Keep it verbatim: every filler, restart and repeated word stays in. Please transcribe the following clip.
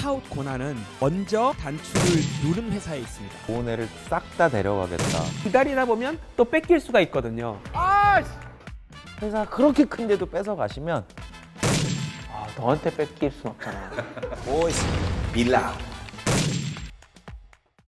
캡아웃 권한은 먼저 단추를 누른 회사에 있습니다. 좋은 애를 싹 다 데려가겠다. 기다리다 보면 또 뺏길 수가 있거든요. 아! 회사 그렇게 큰데도 뺏어 가시면 아, 너한테 뺏길 순 없잖아. Boys, be loud.